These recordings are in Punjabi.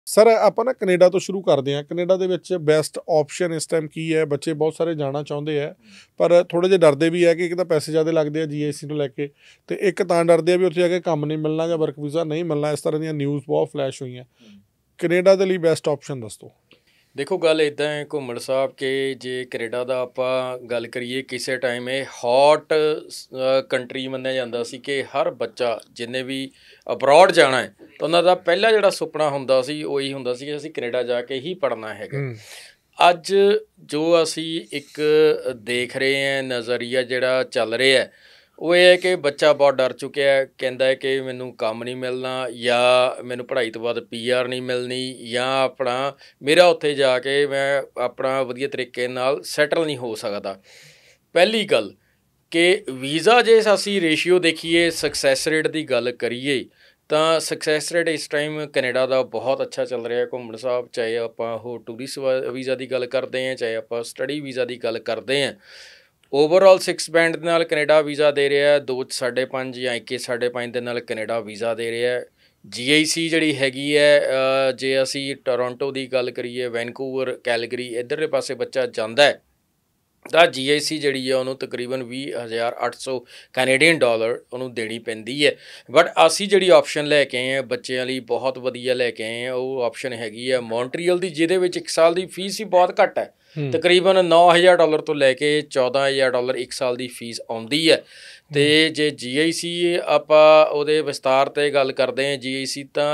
ਸਰ ਆਪਾਂ ਨਾ ਕੈਨੇਡਾ ਤੋਂ ਸ਼ੁਰੂ ਕਰਦੇ ਹਾਂ। ਕੈਨੇਡਾ ਦੇ ਵਿੱਚ ਬੈਸਟ ਆਪਸ਼ਨ ਇਸ ਟਾਈਮ ਕੀ ਹੈ? ਬੱਚੇ ਬਹੁਤ ਸਾਰੇ ਜਾਣਾ ਚਾਹੁੰਦੇ ਆ, ਪਰ ਥੋੜ੍ਹੇ ਜਿਹੇ ਡਰਦੇ ਵੀ ਹੈ ਕਿ ਇੱਕ ਤਾਂ ਪੈਸੇ ਜ਼ਿਆਦਾ ਲੱਗਦੇ ਆ GIC ਨੂੰ ਲੈ ਕੇ, ਅਤੇ ਇੱਕ ਤਾਂ ਡਰਦੇ ਆ ਵੀ ਉੱਥੇ ਜਾ ਕੇ ਕੰਮ ਨਹੀਂ ਮਿਲਣਾ ਜਾਂ ਵਰਕ ਵੀਜ਼ਾ ਨਹੀਂ ਮਿਲਣਾ। ਇਸ ਤਰ੍ਹਾਂ ਦੀਆਂ ਨਿਊਜ਼ ਬਹੁਤ ਫਲੈਸ਼ ਹੋਈਆਂ। ਕੈਨੇਡਾ ਦੇ ਲਈ ਬੈਸਟ ਆਪਸ਼ਨ ਦੱਸ ਦਿਓ। ਦੇਖੋ, ਗੱਲ ਇੱਦਾਂ ਹੈ ਘੁੰਮਣ ਸਾਹਿਬ ਕਿ ਜੇ ਕੈਨੇਡਾ ਦਾ ਆਪਾਂ ਗੱਲ ਕਰੀਏ, ਕਿਸੇ ਟਾਈਮ ਇਹ ਹੌਟ ਕੰਟਰੀ ਮੰਨਿਆ ਜਾਂਦਾ ਸੀ ਕਿ ਹਰ ਬੱਚਾ ਜਿੰਨੇ ਵੀ ਅਬਰੋਡ ਜਾਣਾ ਹੈ ਤਾਂ ਉਹਨਾਂ ਦਾ ਪਹਿਲਾ ਜਿਹੜਾ ਸੁਪਨਾ ਹੁੰਦਾ ਸੀ ਉਹ ਇਹੀ ਹੁੰਦਾ ਸੀ ਕਿ ਅਸੀਂ ਕੈਨੇਡਾ ਜਾ ਕੇ ਹੀ ਪੜ੍ਹਨਾ ਹੈਗਾ। ਅੱਜ ਜੋ ਅਸੀਂ ਇੱਕ ਦੇਖ ਰਹੇ ਹਾਂ ਨਜ਼ਰੀਆ ਜਿਹੜਾ ਚੱਲ ਰਿਹਾ ਉਹ ਇਹ ਹੈ ਕਿ ਬੱਚਾ ਬਹੁਤ ਡਰ ਚੁੱਕਿਆ, ਕਹਿੰਦਾ ਹੈ ਕਿ ਮੈਨੂੰ ਕੰਮ ਨਹੀਂ ਮਿਲਣਾ, ਜਾਂ ਮੈਨੂੰ ਪੜ੍ਹਾਈ ਤੋਂ ਬਾਅਦ PR ਨਹੀਂ ਮਿਲਣੀ, ਜਾਂ ਆਪਣਾ ਮੇਰਾ ਉੱਥੇ ਜਾ ਕੇ ਮੈਂ ਆਪਣਾ ਵਧੀਆ ਤਰੀਕੇ ਨਾਲ ਸੈਟਲ ਨਹੀਂ ਹੋ ਸਕਦਾ। ਪਹਿਲੀ ਗੱਲ ਕਿ ਵੀਜ਼ਾ ਜੇ ਅਸੀਂ ਰੇਸ਼ੀਓ ਦੇਖੀਏ, ਸਕਸੈਸ ਰੇਟ ਦੀ ਗੱਲ ਕਰੀਏ ਤਾਂ ਸਕਸੈਸ ਰੇਟ ਇਸ ਟਾਈਮ ਕੈਨੇਡਾ ਦਾ ਬਹੁਤ ਅੱਛਾ ਚੱਲ ਰਿਹਾ ਘੁੰਮਣ ਸਾਹਿਬ। ਚਾਹੇ ਆਪਾਂ ਉਹ ਟੂਰਿਸਟ ਵੀਜ਼ਾ ਦੀ ਗੱਲ ਕਰਦੇ ਹਾਂ, ਚਾਹੇ ਆਪਾਂ ਸਟੱਡੀ ਵੀਜ਼ਾ ਦੀ ਗੱਲ ਕਰਦੇ ਹਾਂ। ਓਵਰਆਲ 6 ਬੈਂਡ ਦੇ ਨਾਲ ਕੈਨੇਡਾ ਵੀਜ਼ਾ ਦੇ ਰਿਹਾ, 2.5 ਜਾਂ 1.5 ਦੇ ਨਾਲ ਕੈਨੇਡਾ ਵੀਜ਼ਾ ਦੇ ਰਿਹਾ। GIC ਜਿਹੜੀ ਹੈਗੀ ਹੈ, ਜੇ ਅਸੀਂ ਟੋਰਾਂਟੋ ਦੀ ਗੱਲ ਕਰੀਏ, ਵੈਨਕੂਵਰ, ਕੈਲਗਰੀ ਇੱਧਰਲੇ ਪਾਸੇ ਬੱਚਾ ਜਾਂਦਾ ਹੈ ਤਾਂ GIC ਜਿਹੜੀ ਹੈ ਉਹਨੂੰ ਤਕਰੀਬਨ 20,800 ਕੈਨੇਡੀਅਨ ਡਾਲਰ ਉਹਨੂੰ ਦੇਣੀ ਪੈਂਦੀ ਹੈ। ਬਟ ਅਸੀਂ ਜਿਹੜੀ ਆਪਸ਼ਨ ਲੈ ਕੇ ਆਏ ਹਾਂ ਬੱਚਿਆਂ ਲਈ ਬਹੁਤ ਵਧੀਆ ਲੈ ਕੇ ਆਏ ਹਾਂ, ਉਹ ਆਪਸ਼ਨ ਹੈਗੀ ਹੈ ਮੌਂਟਰੀਅਲ ਦੀ, ਜਿਹਦੇ ਵਿੱਚ 1 ਸਾਲ ਦੀ ਫੀਸ ਹੀ ਬਹੁਤ ਘੱਟ ਹੈ। ਤਕਰੀਬਨ $9,000 ਤੋਂ ਲੈ ਕੇ $14,000 1 ਸਾਲ ਦੀ ਫੀਸ ਆਉਂਦੀ ਹੈ। ਅਤੇ ਜੇ GIC ਆਪਾਂ ਉਹਦੇ ਵਿਸਤਾਰ 'ਤੇ ਗੱਲ ਕਰਦੇ ਹਾਂ, GIC ਤਾਂ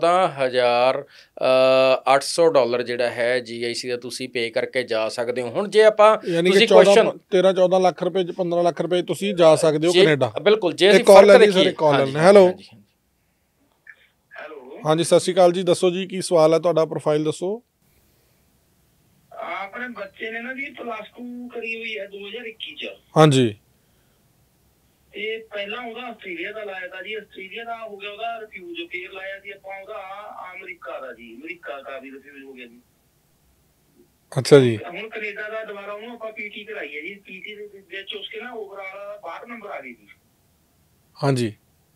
$14,800 ਜਿਹੜਾ ਹੈ GIC ਦਾ ਤੁਸੀਂ ਪੇ ਕਰਕੇ ਜਾ ਸਕਦੇ ਹੋ। ਹੁਣ ਜੇ ਆਪਾਂ ਤੁਸੀਂ ਕੁਐਸਚਨ 13-14 ਲੱਖ ਰੁਪਏ 15 ਲੱਖ ਰੁਪਏ ਤੁਸੀਂ ਜਾ ਸਕਦੇ ਹੋ ਕੈਨੇਡਾ। ਬਿਲਕੁਲ, ਜੇ ਅਸੀਂ ਫਰਕ ਦੇਖੀਏ। ਹੈਲੋ ਹਾਂਜੀ, ਸਤਿ ਸ਼੍ਰੀ ਅਕਾਲ ਜੀ, ਦੱਸੋ ਜੀ ਕੀ ਸਵਾਲ ਹੈ ਤੁਹਾਡਾ? ਪ੍ਰੋਫਾਈਲ ਦੱਸੋ। ਆਪਣੇ ਬੱਚੇ ਨੇ ਨਾ ਜੀ +2 ਕਰੀ ਹੋਈ ਹੈ 2021 ਚ। ਹਾਂਜੀ। ਤੇ ਪਹਿਲਾਂ ਉਹਦਾ ਆਸਟ੍ਰੇਲੀਆ ਦਾ ਲਾਇਆ ਤਾ ਜੀ, ਆਸਟ੍ਰੇਲੀਆ ਦਾ ਹੋ ਗਿਆ ਉਹਦਾ ਰਿਫਿਊਜ਼, ਫੇਰ ਲਾਇਆ ਸੀ ਆਪਾਂ ਉਹਦਾ ਅਮਰੀਕਾ ਦਾ ਜੀ, ਅਮਰੀਕਾ ਦਾ ਵੀ ਰਿਫਿਊਜ਼ ਹੋ ਗਿਆ ਜੀ। ਅੱਛਾ ਜੀ। ਹੁਣ ਕੈਨੇਡਾ ਦਾ ਦੁਬਾਰਾ ਉਹਨੂੰ ਆਪਾਂ PT ਕਰਾਈ ਹੈ ਜੀ, PT ਦੇ ਵਿੱਚ ਉਸਕੇ ਨਾ ਓਵਰਆਲ 62 ਨੰਬਰ ਆ ਗਏ ਜੀ। ਹਾਂਜੀ।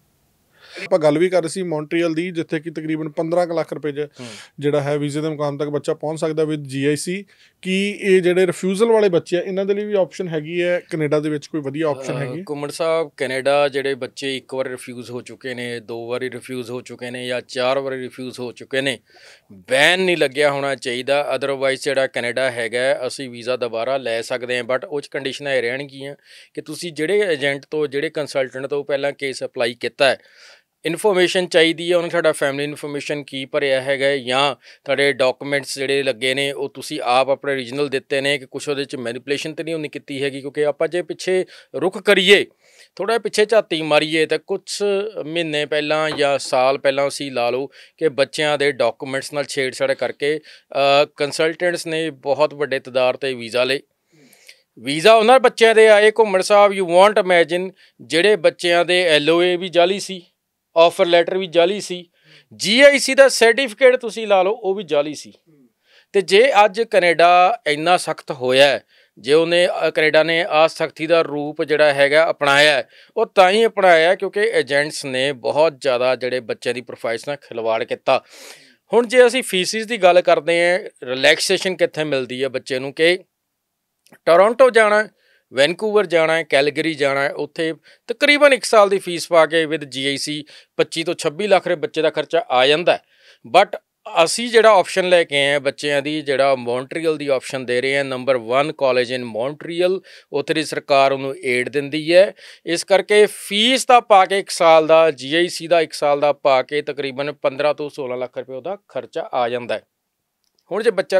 ਆਪਾਂ ਗੱਲ ਵੀ ਕਰ ਰਹੇ ਸੀ ਮੌਂਟਰੀਅਲ ਦੀ, ਜਿੱਥੇ ਕਿ ਤਕਰੀਬਨ 15 ਲੱਖ ਰੁਪਏ 'ਚ ਜਿਹੜਾ ਹੈ ਵੀਜ਼ੇ ਦੇ ਮੁਕਾਮ ਤੱਕ ਬੱਚਾ ਪਹੁੰਚ ਸਕਦਾ ਵਿਦ GIC। ਕੀ ਇਹ ਜਿਹੜੇ ਰਿਫਿਊਜ਼ਲ ਵਾਲੇ ਬੱਚੇ ਆ ਇਹਨਾਂ ਦੇ ਲਈ ਵੀ ਆਪਸ਼ਨ ਹੈਗੀ ਹੈ ਕੈਨੇਡਾ ਦੇ ਵਿੱਚ? ਕੋਈ ਵਧੀਆ ਆਪਸ਼ਨ ਹੈਗੀ? ਘੁੰਮਣ ਸਾਹਿਬ, ਕੈਨੇਡਾ ਜਿਹੜੇ ਬੱਚੇ 1 ਵਾਰ ਰਿਫਿਊਜ਼ ਹੋ ਚੁੱਕੇ ਨੇ, 2 ਵਾਰੀ ਰਿਫਿਊਜ਼ ਹੋ ਚੁੱਕੇ ਨੇ, ਜਾਂ 4 ਵਾਰੀ ਰਿਫਿਊਜ਼ ਹੋ ਚੁੱਕੇ ਨੇ, ਬੈਨ ਨਹੀਂ ਲੱਗਿਆ ਹੋਣਾ ਚਾਹੀਦਾ। ਅਦਰਵਾਈਜ਼ ਜਿਹੜਾ ਕੈਨੇਡਾ ਹੈਗਾ ਅਸੀਂ ਵੀਜ਼ਾ ਦੁਬਾਰਾ ਲੈ ਸਕਦੇ ਹਾਂ, ਬਟ ਉਹ 'ਚ ਕੰਡੀਸ਼ਨਾਂ ਇਹ ਰਹਿਣਗੀਆਂ ਕਿ ਤੁਸੀਂ ਜਿਹੜੇ ਏਜੰਟ ਤੋਂ, ਜਿਹੜੇ ਕੰਸਲਟੈਂਟ ਤੋਂ ਪਹਿਲਾਂ ਕੇਸ ਅਪਲਾਈ ਕੀਤਾ ਹੈ, ਇਨਫੋਰਮੇਸ਼ਨ ਚਾਹੀਦੀ ਹੈ ਉਹਨੇ, ਤੁਹਾਡਾ ਫੈਮਿਲੀ ਇਨਫੋਰਮੇਸ਼ਨ ਕੀ ਭਰਿਆ ਹੈਗਾ, ਜਾਂ ਤੁਹਾਡੇ ਡਾਕੂਮੈਂਟਸ ਜਿਹੜੇ ਲੱਗੇ ਨੇ ਉਹ ਤੁਸੀਂ ਆਪ ਆਪਣੇ ਓਰੀਜਨਲ ਦਿੱਤੇ ਨੇ, ਕਿ ਕੁਛ ਉਹਦੇ 'ਚ ਮੈਨੀਪੂਲੇਸ਼ਨ ਤਾਂ ਨਹੀਂ ਉਹਨੇ ਕੀਤੀ ਹੈਗੀ। ਕਿਉਂਕਿ ਆਪਾਂ ਜੇ ਪਿੱਛੇ ਰੁਖ ਕਰੀਏ, ਥੋੜ੍ਹਾ ਪਿੱਛੇ ਝਾਤੀ ਮਾਰੀਏ, ਤਾਂ ਕੁਛ ਮਹੀਨੇ ਪਹਿਲਾਂ ਜਾਂ ਸਾਲ ਪਹਿਲਾਂ ਅਸੀਂ ਲਾ ਲਓ ਕਿ ਬੱਚਿਆਂ ਦੇ ਡਾਕੂਮੈਂਟਸ ਨਾਲ ਛੇੜਛਾੜ ਕਰਕੇ ਕੰਸਲਟੈਂਟਸ ਨੇ ਬਹੁਤ ਵੱਡੇ ਤਾਦਾਦ 'ਤੇ ਵੀਜ਼ਾ ਲਏ। ਵੀਜ਼ਾ ਉਹਨਾਂ ਬੱਚਿਆਂ ਦੇ ਆਏ ਘੁੰਮਣ ਸਾਹਿਬ, ਯੂ ਵਾਂਟ ਇਮੈਜਿਨ, ਜਿਹੜੇ ਬੱਚਿਆਂ ਦੇ LOA ਵੀ ਜਾਲੀ ਸੀ, ਆਫਰ ਲੈਟਰ ਵੀ ਜਾਲੀ ਸੀ, GIC ਦਾ ਸਰਟੀਫਿਕੇਟ ਤੁਸੀਂ ਲਾ ਲਓ ਉਹ ਵੀ ਜਾਲੀ ਸੀ। ਅਤੇ ਜੇ ਅੱਜ ਕੈਨੇਡਾ ਇੰਨਾ ਸਖਤ ਹੋਇਆ, ਜੇ ਉਹਨੇ ਕੈਨੇਡਾ ਨੇ ਆਹ ਸਖਤੀ ਦਾ ਰੂਪ ਜਿਹੜਾ ਹੈਗਾ ਅਪਣਾਇਆ, ਉਹ ਤਾਂ ਹੀ ਅਪਣਾਇਆ ਕਿਉਂਕਿ ਏਜੰਟਸ ਨੇ ਬਹੁਤ ਜ਼ਿਆਦਾ ਜਿਹੜੇ ਬੱਚਿਆਂ ਦੀ ਪ੍ਰੋਫਾਈਲਸ ਨਾਲ ਖਿਲਵਾੜ ਕੀਤਾ। ਹੁਣ ਜੇ ਅਸੀਂ ਫੀਸਿਸ ਦੀ ਗੱਲ ਕਰਦੇ ਹਾਂ, ਰਿਲੈਕਸੇਸ਼ਨ ਕਿੱਥੇ ਮਿਲਦੀ ਹੈ ਬੱਚੇ ਨੂੰ, ਕਿ ਟੋਰਾਂਟੋ ਜਾਣਾ, ਵੈਨਕੂਵਰ ਜਾਣਾ, ਕੈਲਗਰੀ ਜਾਣਾ, ਉੱਥੇ ਤਕਰੀਬਨ 1 ਸਾਲ ਦੀ ਫੀਸ ਪਾ ਕੇ ਵਿਦ GIC 25 ਤੋਂ 26 ਲੱਖ ਰੁਪਏ ਬੱਚੇ ਦਾ ਖਰਚਾ ਆ ਜਾਂਦਾ। ਬਟ ਅਸੀਂ ਜਿਹੜਾ ਆਪਸ਼ਨ ਲੈ ਕੇ ਆਏ ਹਾਂ ਬੱਚਿਆਂ ਦੀ, ਜਿਹੜਾ ਮੌਂਟਰੀਅਲ ਦੀ ਆਪਸ਼ਨ ਦੇ ਰਹੇ ਹਾਂ, ਨੰਬਰ 1 ਕਾਲਜ ਇਨ ਮੌਂਟਰੀਅਲ, ਉੱਥੇ ਦੀ ਸਰਕਾਰ ਉਹਨੂੰ ਏਡ ਦਿੰਦੀ ਹੈ। ਇਸ ਕਰਕੇ ਫੀਸ ਦਾ ਪਾ ਕੇ 1 ਸਾਲ ਦਾ, GIC ਦਾ 1 ਸਾਲ ਦਾ ਪਾ ਕੇ ਤਕਰੀਬਨ 15 ਤੋਂ 16 ਲੱਖ ਰੁਪਏ ਉਹਦਾ ਖਰਚਾ ਆ ਜਾਂਦਾ। ਹੁਣ ਜੇ ਬੱਚਾ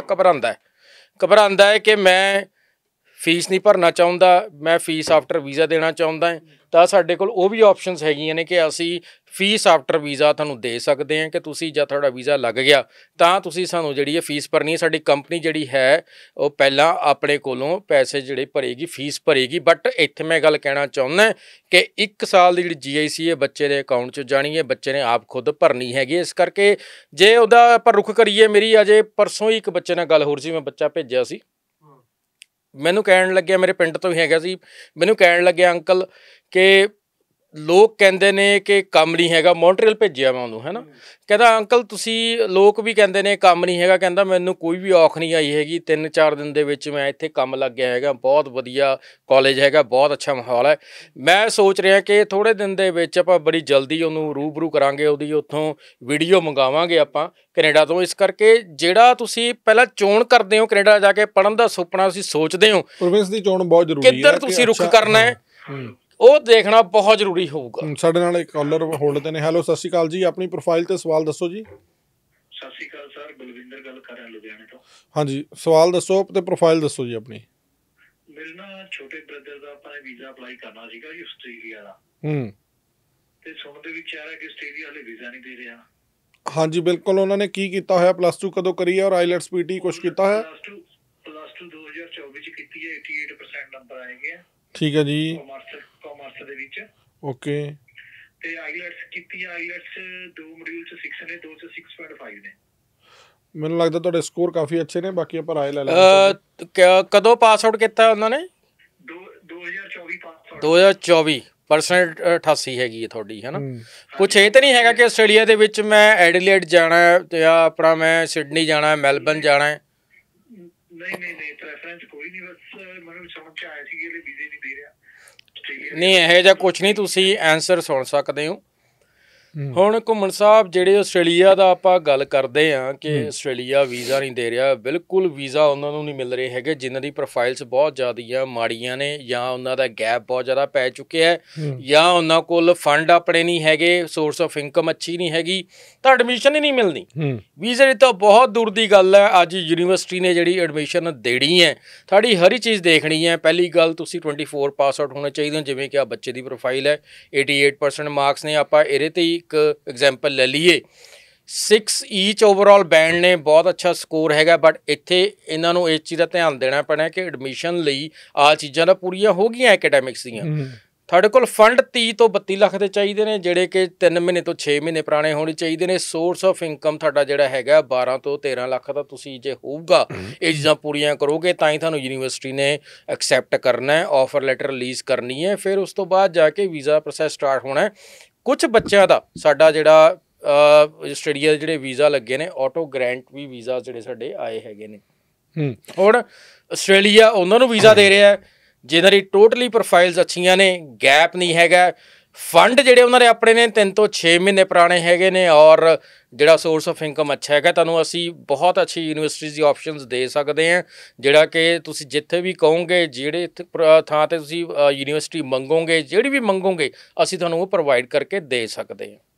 ਘਬਰਾਉਂਦਾ ਹੈ ਕਿ ਮੈਂ ਫੀਸ ਨਹੀਂ ਭਰਨਾ ਚਾਹੁੰਦਾ, ਮੈਂ ਫੀਸ ਆਫਟਰ ਵੀਜ਼ਾ ਦੇਣਾ ਚਾਹੁੰਦਾ ਹੈ, ਤਾਂ ਸਾਡੇ ਕੋਲ ਉਹ ਵੀ ਆਪਸ਼ਨਸ ਹੈਗੀਆਂ ਨੇ ਕਿ ਅਸੀਂ ਫੀਸ ਆਫਟਰ ਵੀਜ਼ਾ ਤੁਹਾਨੂੰ ਦੇ ਸਕਦੇ ਹਾਂ, ਕਿ ਤੁਸੀਂ ਜਦ ਤੁਹਾਡਾ ਵੀਜ਼ਾ ਲੱਗ ਗਿਆ ਤਾਂ ਤੁਸੀਂ ਸਾਨੂੰ ਜਿਹੜੀ ਹੈ ਫੀਸ ਭਰਨੀ ਹੈ। ਸਾਡੀ ਕੰਪਨੀ ਜਿਹੜੀ ਹੈ ਉਹ ਪਹਿਲਾਂ ਆਪਣੇ ਕੋਲੋਂ ਪੈਸੇ ਜਿਹੜੇ ਭਰੇਗੀ, ਫੀਸ ਭਰੇਗੀ। ਬਟ ਇੱਥੇ ਮੈਂ ਗੱਲ ਕਹਿਣਾ ਚਾਹੁੰਦਾ ਕਿ 1 ਸਾਲ ਦੀ ਜਿਹੜੀ GIC ਹੈ ਬੱਚੇ ਦੇ ਅਕਾਊਂਟ 'ਚ ਜਾਣੀ ਹੈ, ਬੱਚੇ ਨੇ ਆਪ ਖੁਦ ਭਰਨੀ ਹੈਗੀ। ਇਸ ਕਰਕੇ ਜੇ ਉਹਦਾ ਆਪਾਂ ਰੁਖ ਕਰੀਏ, ਮੇਰੀ ਅਜੇ ਪਰਸੋਂ ਹੀ ਇੱਕ ਬੱਚੇ ਨਾਲ ਗੱਲ ਹੋ ਰਹੀ ਸੀ, ਮੈਂ ਬੱਚਾ ਭੇਜਿਆ ਸੀ, ਮੈਨੂੰ ਕਹਿਣ ਲੱਗਿਆ, ਮੇਰੇ ਪਿੰਡ ਤੋਂ ਹੀ ਹੈਗਾ ਸੀ, ਮੈਨੂੰ ਕਹਿਣ ਲੱਗਿਆ ਅੰਕਲ ਕਿ ਲੋਕ ਕਹਿੰਦੇ ਨੇ ਕਿ ਕੰਮ ਨਹੀਂ ਹੈਗਾ, ਮੌਂਟਰੀਅਲ ਭੇਜਿਆ ਮੈਂ ਉਹਨੂੰ, ਹੈ ਨਾ। ਕਹਿੰਦਾ ਅੰਕਲ ਤੁਸੀਂ, ਲੋਕ ਵੀ ਕਹਿੰਦੇ ਨੇ ਕੰਮ ਨਹੀਂ ਹੈਗਾ, ਕਹਿੰਦਾ ਮੈਨੂੰ ਕੋਈ ਵੀ ਔਖ ਨਹੀਂ ਆਈ ਹੈਗੀ, 3-4 ਦਿਨ ਦੇ ਵਿੱਚ ਮੈਂ ਇੱਥੇ ਕੰਮ ਲੱਗ ਗਿਆ ਹੈਗਾ, ਬਹੁਤ ਵਧੀਆ ਕਾਲਜ ਹੈਗਾ, ਬਹੁਤ ਅੱਛਾ ਮਾਹੌਲ ਹੈ। ਮੈਂ ਸੋਚ ਰਿਹਾ ਕਿ ਥੋੜ੍ਹੇ ਦਿਨ ਦੇ ਵਿੱਚ ਆਪਾਂ ਬੜੀ ਜਲਦੀ ਉਹਨੂੰ ਰੂਬਰੂ ਕਰਾਂਗੇ, ਉਹਦੀ ਉੱਥੋਂ ਵੀਡੀਓ ਮੰਗਾਵਾਂਗੇ ਆਪਾਂ ਕੈਨੇਡਾ ਤੋਂ। ਇਸ ਕਰਕੇ ਜਿਹੜਾ ਤੁਸੀਂ ਪਹਿਲਾਂ ਚੋਣ ਕਰਦੇ ਹੋ ਕੈਨੇਡਾ ਜਾ ਕੇ ਪੜ੍ਹਨ ਦਾ ਸੁਪਨਾ ਤੁਸੀਂ ਸੋਚਦੇ ਹੋ, ਪ੍ਰੋਵਿੰਸ ਦੀ ਚੋਣ ਬਹੁਤ ਜ਼ਰੂਰੀ ਹੈ, ਕਿੱਧਰ ਤੁਸੀਂ ਰੁੱਖ ਕਰਨਾ ਹੈ ਉਹ ਦੇਖਣਾ ਬਹੁਤ ਜ਼ਰੂਰੀ ਹੋਊਗਾ। ਸਾਡੇ ਨਾਲ ਇੱਕ ਕਾਲਰ ਹੋਲਡ ਤੇ ਨੇ। ਹੈਲੋ, ਸਤਿ ਸ਼੍ਰੀ ਅਕਾਲ ਜੀ, ਆਪਣੀ ਪ੍ਰੋਫਾਈਲ ਤੇ ਸਵਾਲ ਦੱਸੋ ਜੀ। ਸਤਿ ਸ਼੍ਰੀ ਅਕਾਲ ਸਰ, ਬਲਵਿੰਦਰ ਗੱਲ ਕਰ ਰਿਹਾ ਲੁਧਿਆਣੇ ਤੋਂ। ਹਾਂਜੀ, ਸਵਾਲ ਦੱਸੋ ਤੇ ਪ੍ਰੋਫਾਈਲ ਦੱਸੋ ਜੀ ਆਪਣੀ। ਮੇਰੇ ਨਾ ਛੋਟੇ ਬ੍ਰਦਰ ਦਾ ਆਪਾਂ ਨੇ ਵੀਜ਼ਾ ਅਪਲਾਈ ਕਰਨਾ ਸੀਗਾ ਜੀ ਆਸਟ੍ਰੇਲੀਆ ਦਾ, ਤੇ ਸੁਣਨ ਦੇ ਵਿੱਚ ਆ ਰਿਹਾ ਕਿ ਆਸਟ੍ਰੇਲੀਆ ਹਲੇ ਵੀਜ਼ਾ ਨਹੀਂ ਦੇ ਰਿਹਾ। ਹਾਂਜੀ ਬਿਲਕੁਲ, ਉਹਨਾਂ ਨੇ ਕੀ ਕੀਤਾ ਹੋਇਆ, +2 ਕਦੋਂ ਕਰੀ ਹੈ ਔਰ ਆਈਲੈਟਸ ਪੀਟੀ ਕੁਛ ਕੀਤਾ ਹੋਇਆ? +2 2024 ਚ ਕੀਤੀ ਹੈ, 88% ਨੰਬਰ ਆਏਗੇ ਆ। ਠੀਕ ਹੈ ਜੀ, ਕਾਮਰਸ ਦੇ ਵਿੱਚ। ਓਕੇ। ਤੇ ਆਈਲੈਟਸ ਕੀਤੀ ਹੈ, ਆਈਲੈਟਸ 2 ਮੋਡਿਊਲ ਚ 6 ਨੇ, 2 ਚ 6.5 ਨੇ। ਮੈਨੂੰ ਲੱਗਦਾ ਤੁਹਾਡੇ ਸਕੋਰ ਕਾਫੀ ਅੱਛੇ ਨੇ, ਬਾਕੀ ਆਪਾਂ ਰਾਏ ਲੈ ਲਾਂਗੇ। ਕਦੋਂ ਪਾਸ ਆਊਟ ਕੀਤਾ ਉਹਨਾਂ ਨੇ? 2024 ਪਾਸ ਆਊਟ। 2024% 88 ਹੈਗੀ ਹੈ ਤੁਹਾਡੀ, ਹੈ ਨਾ। ਕੁਛ ਇਹ ਤਾਂ ਨਹੀਂ ਹੈਗਾ ਕਿ ਆਸਟ੍ਰੇਲੀਆ ਦੇ ਵਿੱਚ ਮੈਂ ਐਡੀਲੇਡ ਜਾਣਾ ਹੈ ਜਾਂ ਆਪਣਾ ਮੈਂ ਸਿਡਨੀ ਜਾਣਾ ਹੈ, ਮੈਲਬਨ ਜਾਣਾ ਹੈ? ਨਹੀਂ ਪ੍ਰੈਫਰੈਂਸ ਕੋਈ ਨਹੀਂ, ਬਸ ਮੈਨੂੰ ਸਮਝ ਚ ਆਇਆ ਸੀ ਕਿ ਇਹ ਵੀਜ਼ੇ ਨਹੀਂ ਦੇ ਰਿਹਾ। ਨਹੀਂ, ਇਹੋ ਜਿਹਾ ਕੁਛ ਨਹੀਂ, ਤੁਸੀਂ ਆਨਸਰ ਸੁਣ ਸਕਦੇ ਹੋ। ਹੁਣ ਘੁੰਮਣ ਸਾਹਿਬ, ਜਿਹੜੇ ਆਸਟ੍ਰੇਲੀਆ ਦਾ ਆਪਾਂ ਗੱਲ ਕਰਦੇ ਹਾਂ ਕਿ ਆਸਟ੍ਰੇਲੀਆ ਵੀਜ਼ਾ ਨਹੀਂ ਦੇ ਰਿਹਾ, ਬਿਲਕੁਲ ਵੀਜ਼ਾ ਉਹਨਾਂ ਨੂੰ ਨਹੀਂ ਮਿਲ ਰਹੇ ਹੈਗੇ ਜਿਨ੍ਹਾਂ ਦੀ ਪ੍ਰੋਫਾਈਲਸ ਬਹੁਤ ਜ਼ਿਆਦੀਆਂ ਮਾੜੀਆਂ ਨੇ, ਜਾਂ ਉਹਨਾਂ ਦਾ ਗੈਪ ਬਹੁਤ ਜ਼ਿਆਦਾ ਪੈ ਚੁੱਕਿਆ ਹੈ, ਜਾਂ ਉਹਨਾਂ ਕੋਲ ਫੰਡ ਆਪਣੇ ਨਹੀਂ ਹੈਗੇ, ਸੋਰਸ ਆਫ ਇਨਕਮ ਅੱਛੀ ਨਹੀਂ ਹੈਗੀ, ਤਾਂ ਐਡਮਿਸ਼ਨ ਹੀ ਨਹੀਂ ਮਿਲਣੀ। ਵੀਜ਼ੇ ਦੀ ਤਾਂ ਬਹੁਤ ਦੂਰ ਦੀ ਗੱਲ ਹੈ। ਅੱਜ ਯੂਨੀਵਰਸਿਟੀ ਨੇ ਜਿਹੜੀ ਐਡਮਿਸ਼ਨ ਦੇਣੀ ਹੈ, ਸਾਡੀ ਹਰ ਇੱਕ ਚੀਜ਼ ਦੇਖਣੀ ਹੈ। ਪਹਿਲੀ ਗੱਲ, ਤੁਸੀਂ 24 ਪਾਸ ਆਊਟ ਹੋਣੇ ਚਾਹੀਦੇ ਹੋ, ਜਿਵੇਂ ਕਿ ਆ ਬੱਚੇ ਦੀ ਪ੍ਰੋਫਾਈਲ ਹੈ, 88% ਮਾਰਕਸ ਨੇ। ਆਪਾਂ ਇਹਦੇ 'ਤੇ ਇੱਕ ਐਗਜ਼ਾਮਪਲ ਲੈ ਲਈਏ, 6 ਈਚ ਓਵਰਆਲ ਬੈਂਡ ਨੇ, ਬਹੁਤ ਅੱਛਾ ਸਕੋਰ ਹੈਗਾ। ਬਟ ਇੱਥੇ ਇਹਨਾਂ ਨੂੰ ਇਸ ਚੀਜ਼ ਦਾ ਧਿਆਨ ਦੇਣਾ ਪੈਣਾ ਕਿ ਐਡਮਿਸ਼ਨ ਲਈ ਆਹ ਚੀਜ਼ਾਂ ਤਾਂ ਪੂਰੀਆਂ ਹੋ ਗਈਆਂ ਐਕੈਡੈਮਿਕਸ ਦੀਆਂ, ਤੁਹਾਡੇ ਕੋਲ ਫੰਡ 30 ਤੋਂ 32 ਲੱਖ ਦੇ ਚਾਹੀਦੇ ਨੇ, ਜਿਹੜੇ ਕਿ 3 ਮਹੀਨੇ ਤੋਂ 6 ਮਹੀਨੇ ਪੁਰਾਣੇ ਹੋਣੇ ਚਾਹੀਦੇ ਨੇ। ਸੋਰਸ ਆਫ ਇਨਕਮ ਤੁਹਾਡਾ ਜਿਹੜਾ ਹੈਗਾ 12 ਤੋਂ 13 ਲੱਖ ਦਾ ਤੁਸੀਂ ਜੇ ਹੋਊਗਾ, ਇਹ ਚੀਜ਼ਾਂ ਪੂਰੀਆਂ ਕਰੋਗੇ ਤਾਂ ਹੀ ਤੁਹਾਨੂੰ ਯੂਨੀਵਰਸਿਟੀ ਨੇ ਐਕਸੈਪਟ ਕਰਨਾ ਹੈ, ਆਫਰ ਲੈਟਰ ਰਿਲੀਜ਼ ਕਰਨੀ ਹੈ, ਫਿਰ ਉਸ ਤੋਂ ਬਾਅਦ ਜਾ ਕੇ ਵੀਜ਼ਾ ਪ੍ਰੋਸੈਸ ਸਟਾਰਟ ਹੋਣਾ। ਕੁਛ ਬੱਚਿਆਂ ਦਾ ਸਾਡਾ ਜਿਹੜਾ ਆਸਟ੍ਰੇਲੀਆ ਦੇ ਜਿਹੜੇ ਵੀਜ਼ਾ ਲੱਗੇ ਨੇ, ਆਟੋ ਗ੍ਰੈਂਟ ਵੀ ਵੀਜ਼ਾ ਜਿਹੜੇ ਸਾਡੇ ਆਏ ਹੈਗੇ ਨੇ। ਹੁਣ ਆਸਟ੍ਰੇਲੀਆ ਉਹਨਾਂ ਨੂੰ ਵੀਜ਼ਾ ਦੇ ਰਿਹਾ ਜਿਹਨਾਂ ਦੀ ਟੋਟਲੀ ਪ੍ਰੋਫਾਈਲਸ ਅੱਛੀਆਂ ਨੇ, ਗੈਪ ਨਹੀਂ ਹੈਗਾ, ਫੰਡ ਜਿਹੜੇ ਉਹਨਾਂ ਦੇ ਆਪਣੇ ਨੇ 3 ਤੋਂ 6 ਮਹੀਨੇ ਪੁਰਾਣੇ ਹੈਗੇ ਨੇ, ਔਰ ਜਿਹੜਾ ਸੋਰਸ ਆਫ ਇਨਕਮ ਅੱਛਾ ਹੈਗਾ। ਤੁਹਾਨੂੰ ਅਸੀਂ ਬਹੁਤ ਅੱਛੀ ਯੂਨੀਵਰਸਿਟੀਜ਼ ਦੀ ਆਪਸ਼ਨਸ ਦੇ ਸਕਦੇ ਹਾਂ, ਜਿਹੜਾ ਕਿ ਤੁਸੀਂ ਜਿੱਥੇ ਵੀ ਕਹੋਗੇ, ਜਿਹੜੇ ਥਾਂ 'ਤੇ ਤੁਸੀਂ ਯੂਨੀਵਰਸਿਟੀ ਮੰਗੋਗੇ, ਜਿਹੜੀ ਵੀ ਮੰਗੋਗੇ, ਅਸੀਂ ਤੁਹਾਨੂੰ ਉਹ ਪ੍ਰੋਵਾਈਡ ਕਰਕੇ ਦੇ ਸਕਦੇ ਹਾਂ।